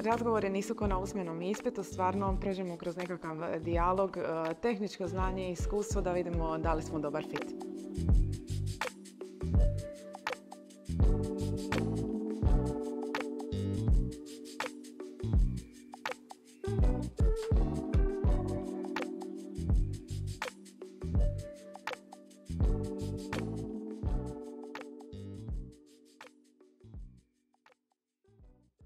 razgovori nisu kao na usmenom ispitu, stvarno pređemo kroz nekakav dijalog, tehničko znanje i iskustvo da vidimo da li smo dobar fit.